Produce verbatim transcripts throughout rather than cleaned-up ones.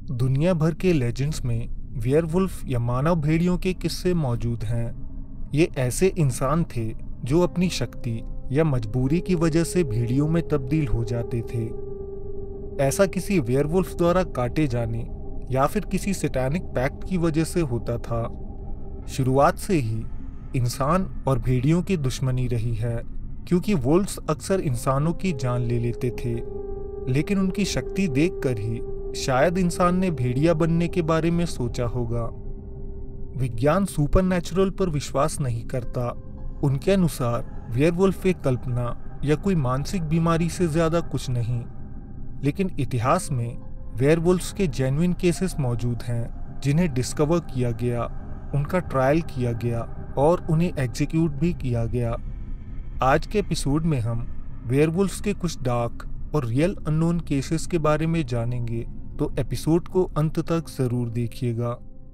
दुनिया भर के लेजेंड्स में वेयरवुल्फ या मानव भेड़ियों के किस्से मौजूद हैं। ये ऐसे इंसान थे जो अपनी शक्ति या मजबूरी की वजह से भेड़ियों में तब्दील हो जाते थे। ऐसा किसी वेयरवुल्फ द्वारा काटे जाने या फिर किसी सैटानिक पैक्ट की वजह से होता था। शुरुआत से ही इंसान और भेड़ियों की दुश्मनी रही है, क्योंकि वुल्फ्स अक्सर इंसानों की जान ले लेते थे। लेकिन उनकी शक्ति देखकर ही शायद इंसान ने भेड़िया बनने के बारे में सोचा होगा। विज्ञान सुपरनैचुरल पर विश्वास नहीं करता। उनके अनुसार वेयरवुल्फ एक कल्पना या कोई मानसिक बीमारी से ज्यादा कुछ नहीं। लेकिन इतिहास में वेयरवुल्फ्स के जेन्युइन केसेस मौजूद हैं, जिन्हें डिस्कवर किया गया, उनका ट्रायल किया गया और उन्हें एग्जीक्यूट भी किया गया। आज के एपिसोड में हम वेयरवुल्फ्स के कुछ डार्क और रियल अननोन केसेस के बारे में जानेंगे, तो एपिसोड को अंत तक जरूर देखिएगा।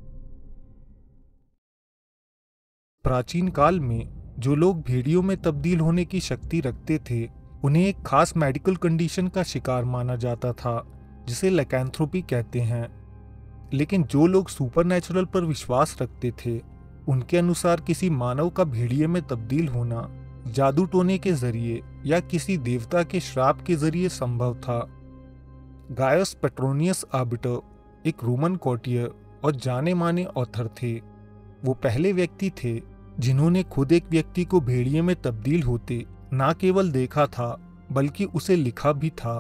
प्राचीन काल में जो लोग भेड़ियों में तब्दील होने की शक्ति रखते थे, उन्हें एक खास मेडिकल कंडीशन का शिकार माना जाता था, जिसे लैकेंथ्रोपी कहते हैं। लेकिन जो लोग सुपरनैचुरल पर विश्वास रखते थे, उनके अनुसार किसी मानव का भेड़िए में तब्दील होना जादू टोने के जरिए या किसी देवता के श्राप के जरिए संभव था। गायस पेट्रोनियस आर्बिटर एक रोमन कॉटियर और जाने माने ऑथर थे। वो पहले व्यक्ति थे जिन्होंने खुद एक व्यक्ति को भेड़िए में तब्दील होते ना केवल देखा था, बल्कि उसे लिखा भी था।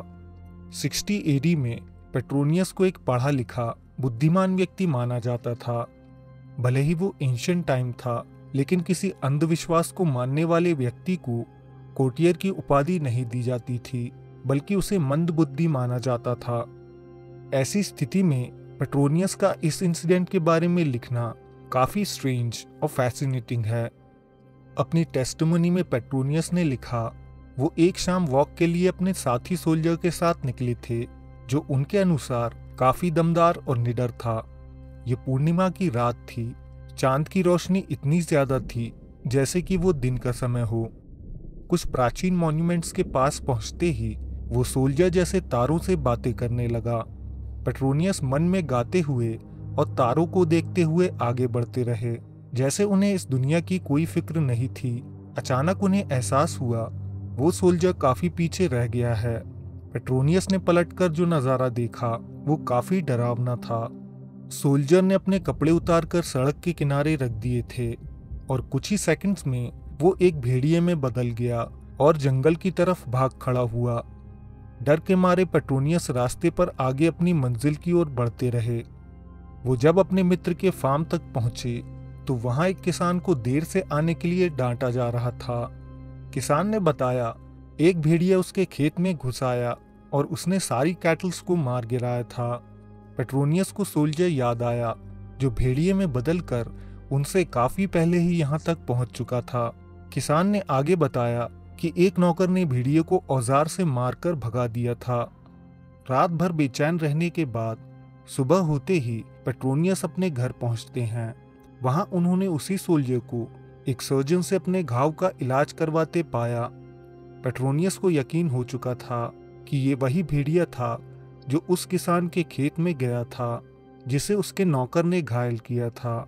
साठ एडी में पेट्रोनियस को एक पढ़ा लिखा बुद्धिमान व्यक्ति माना जाता था। भले ही वो एंशिएंट टाइम था, लेकिन किसी अंधविश्वास को मानने वाले व्यक्ति को कोटियर की उपाधि नहीं दी जाती थी, बल्कि उसे मंदबुद्धि माना जाता था। ऐसी स्थिति में पेट्रोनियस का इस इंसिडेंट के बारे में लिखना काफी स्ट्रेंज और फैसिनेटिंग है। अपनी टेस्टिमनी में पेट्रोनियस ने लिखा, वो एक शाम वॉक के लिए अपने साथी सोल्जर के साथ निकले थे, जो उनके अनुसार काफी दमदार और निडर था। ये पूर्णिमा की रात थी। चांद की रोशनी इतनी ज्यादा थी जैसे कि वो दिन का समय हो। कुछ प्राचीन मॉन्यूमेंट्स के पास पहुंचते ही वो सोल्जर जैसे तारों से बातें करने लगा। पेट्रोनियस मन में गाते हुए और तारों को देखते हुए आगे बढ़ते रहे, जैसे उन्हें इस दुनिया की कोई फिक्र नहीं थी। अचानक उन्हें एहसास हुआ वो सोल्जर काफी पीछे रह गया है। पेट्रोनियस ने पलटकर जो नजारा देखा वो काफी डरावना था। सोल्जर ने अपने कपड़े उतारकर सड़क के किनारे रख दिए थे और कुछ ही सेकंड्स में वो एक भेड़िए में बदल गया और जंगल की तरफ भाग खड़ा हुआ। डर के मारे पेट्रोनियस रास्ते पर आगे अपनी मंजिल की ओर बढ़ते रहे। वो जब अपने मित्र के फार्म तक पहुंचे तो वहां एक किसान को देर से आने के लिए डांटा जा रहा था। किसान ने बताया एक भेड़िया उसके खेत में घुस आया और उसने सारी कैटल्स को मार गिराया था। पेट्रोनियस को सोल्जर याद आया, जो भेड़िए में बदलकर उनसे काफी पहले ही यहाँ तक पहुंच चुका था। किसान ने आगे बताया कि एक नौकर ने भेड़िए को औजार से मारकर भगा दिया था। रात भर बेचैन रहने के बाद सुबह होते ही पेट्रोनियस अपने घर पहुंचते हैं। वहां उन्होंने उसी सोल्जर को एक सर्जन से अपने घाव का इलाज करवाते पाया। पेट्रोनियस को यकीन हो चुका था कि ये वही भेड़िया था जो उस किसान के खेत में गया था, जिसे उसके नौकर ने घायल किया था।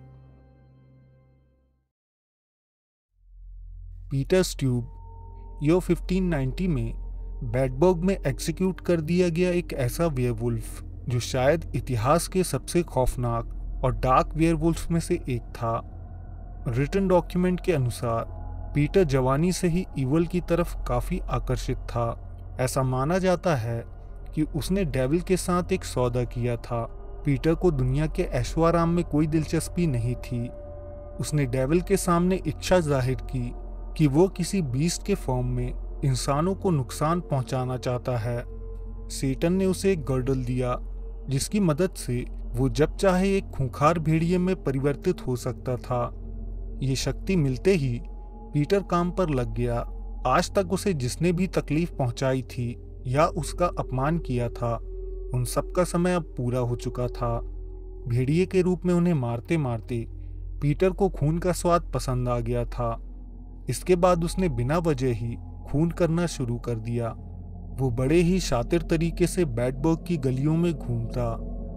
पीटर स्ट्यूब यो पंद्रह सौ नब्बे में बैडबर्ग में एग्जीक्यूट कर दिया गया एक ऐसा वेयरवुल्फ जो शायद इतिहास के सबसे खौफनाक और डार्क वेयरवुल्फ में से एक था। रिटन डॉक्यूमेंट के अनुसार पीटर जवानी से ही ईवल की तरफ काफी आकर्षित था। ऐसा माना जाता है कि उसने डेविल के साथ एक सौदा किया था। पीटर को दुनिया के ऐशोआराम में कोई दिलचस्पी नहीं थी। उसने डेविल के सामने इच्छा जाहिर की कि वो किसी बीस्ट के फॉर्म में इंसानों को नुकसान पहुंचाना चाहता है। सेटन ने उसे एक गर्डल दिया, जिसकी मदद से वो जब चाहे एक खूंखार भेड़िए में परिवर्तित हो सकता था। ये शक्ति मिलते ही पीटर काम पर लग गया। आज तक उसे जिसने भी तकलीफ पहुंचाई थी या उसका अपमान किया था, उन सब का समय अब पूरा हो चुका था। भेड़िए के रूप में उन्हें मारते मारते पीटर को खून का स्वाद पसंद आ गया था। इसके बाद उसने बिना वजह ही खून करना शुरू कर दिया। वो बड़े ही शातिर तरीके से बैडबर्ग की गलियों में घूमता,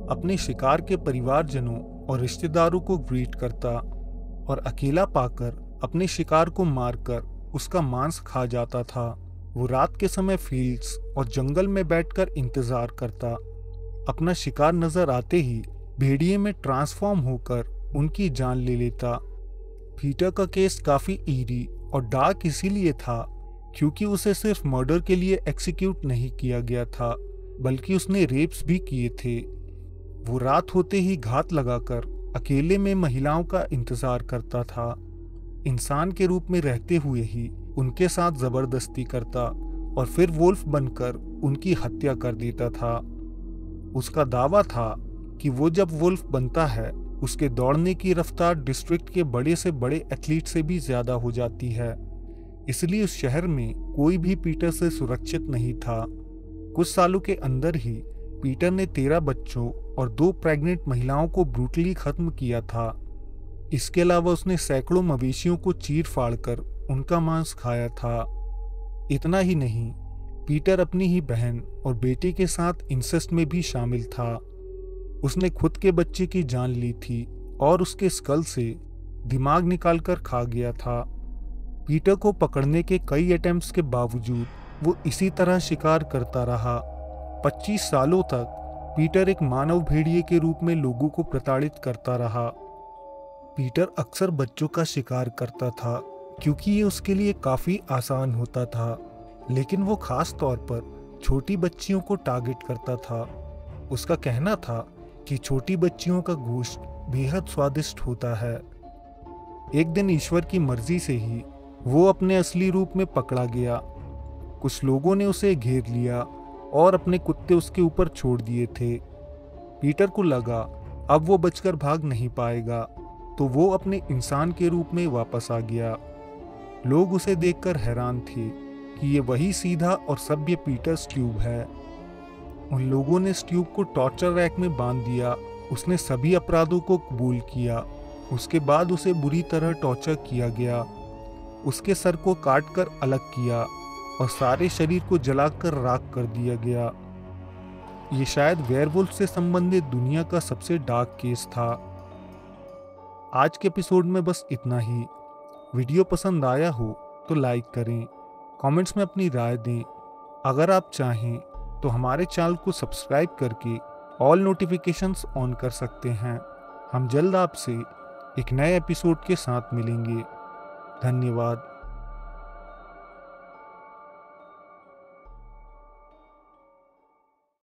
अपने शिकार के परिवारजनों और रिश्तेदारों को ग्रीट करता और अकेला पाकर अपने शिकार को मारकर उसका मांस खा जाता था। वो रात के समय फील्ड्स और जंगल में बैठकर इंतजार करता। अपना शिकार नजर आते ही भेड़िए में ट्रांसफॉर्म होकर उनकी जान ले लेता। पीटर का केस काफी ईरी और डार्क इसीलिए था क्योंकि उसे सिर्फ मर्डर के लिए एक्सिक्यूट नहीं किया गया था, बल्कि उसने रेप्स भी किए थे। वो रात होते ही घात लगाकर अकेले में महिलाओं का इंतजार करता था। इंसान के रूप में रहते हुए ही उनके साथ जबरदस्ती करता और फिर वुल्फ बनकर उनकी हत्या कर देता था। उसका दावा था कि वो जब वुल्फ बनता है उसके दौड़ने की रफ्तार डिस्ट्रिक्ट के बड़े से बड़े एथलीट से भी ज्यादा हो जाती है, इसलिए उस शहर में कोई भी पीटर से सुरक्षित नहीं था। कुछ सालों के अंदर ही पीटर ने तेरह बच्चों और दो प्रेग्नेंट महिलाओं को ब्रूटली खत्म किया था। इसके अलावा उसने सैकड़ों मवेशियों को चीर फाड़ कर उनका मांस खाया था। इतना ही नहीं, पीटर अपनी ही बहन और बेटे के साथ इंसेस्ट में भी शामिल था। उसने खुद के बच्चे की जान ली थी और उसके स्कल से दिमाग निकालकर खा गया था। पीटर को पकड़ने के कई अटेम्प्ट्स के बावजूद वो इसी तरह शिकार करता रहा। पच्चीस सालों तक पीटर एक मानव भेड़िए के रूप में लोगों को प्रताड़ित करता रहा। पीटर अक्सर बच्चों का शिकार करता था क्योंकि ये उसके लिए काफी आसान होता था, लेकिन वो खास तौर पर छोटी बच्चियों को टारगेट करता था। उसका कहना था कि छोटी बच्चियों का गोश्त बेहद स्वादिष्ट होता है। एक दिन ईश्वर की मर्जी से ही वो अपने असली रूप में पकड़ा गया। कुछ लोगों ने उसे घेर लिया और अपने कुत्ते उसके ऊपर छोड़ दिए थे। पीटर को लगा अब वो बचकर भाग नहीं पाएगा, तो वो अपने इंसान के रूप में वापस आ गया। लोग उसे देखकर हैरान थे कि ये वही सीधा और सभ्य पीटर स्ट्यूब है। उन लोगों ने स्ट्यूब को टॉर्चर रैक में बांध दिया। उसने सभी अपराधों को कबूल किया। उसके बाद उसे बुरी तरह टॉर्चर किया गया। उसके सर को काटकर अलग किया और सारे शरीर को जलाकर राख कर दिया गया। ये शायद वेयरवुल्फ से संबंधित दुनिया का सबसे डार्क केस था। आज के एपिसोड में बस इतना ही। वीडियो पसंद आया हो तो लाइक करें, कमेंट्स में अपनी राय दें। अगर आप चाहें तो हमारे चैनल को सब्सक्राइब करके ऑल नोटिफिकेशंस ऑन कर सकते हैं। हम जल्द आपसे एक नए एपिसोड के साथ मिलेंगे। धन्यवाद।